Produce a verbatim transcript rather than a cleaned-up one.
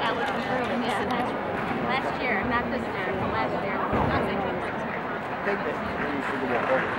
that was improved. Yeah, that's last year, not this year, but last year. Not this year. I think that you should walk over.